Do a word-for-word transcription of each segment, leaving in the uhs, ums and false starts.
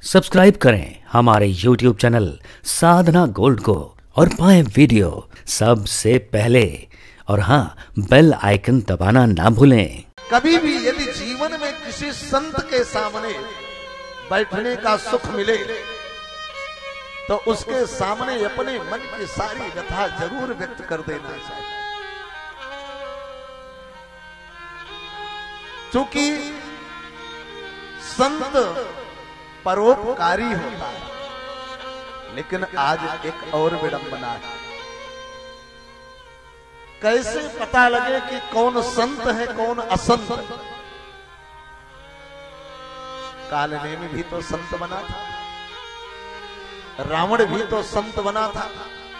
Subscribe करें हमारे YouTube channel साधना gold को और पाएं वीडियो सबसे पहले। और हाँ, बेल आइकन दबाना ना भूलें। कभी भी यदि जीवन में किसी संत के सामने बैठने का सुख मिले तो उसके सामने अपने मन की सारी व्यथा जरूर व्यक्त कर देना चाहिए, क्योंकि संत परोपकारी होता है। लेकिन आज एक और विडंबना है, कैसे पता लगे कि कौन संत है कौन असंत। कालनेमी भी तो संत बना था, रावण भी तो संत बना था।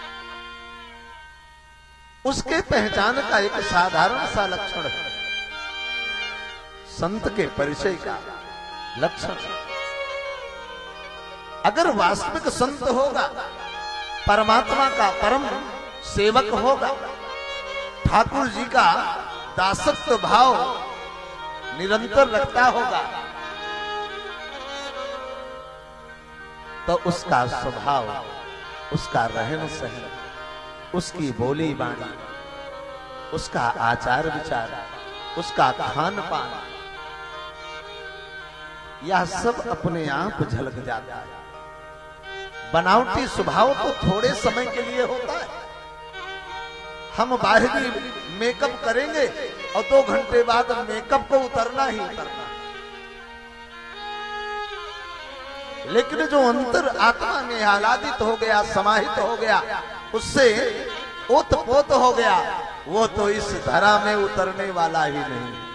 उसके पहचान का एक साधारण सा लक्षण है, संत के परिचय का लक्षण। अगर वास्तविक संत होगा, परमात्मा का परम सेवक होगा, ठाकुर जी का दासत्व भाव निरंतर रखता होगा, तो उसका स्वभाव, उसका रहन सहन, उसकी बोली बाणी, उसका आचार विचार, उसका खान पान, यह सब अपने आप झलक जाता है। बनावटी स्वभाव तो थोड़े समय के लिए होता है। हम बाहरी मेकअप करेंगे और दो घंटे बाद मेकअप को उतरना ही उतरना, लेकिन जो अंतर आत्मा में आह्लादित हो गया, समाहित हो गया, उससे ओत पोत हो गया, वो तो इस धरा में उतरने वाला ही नहीं।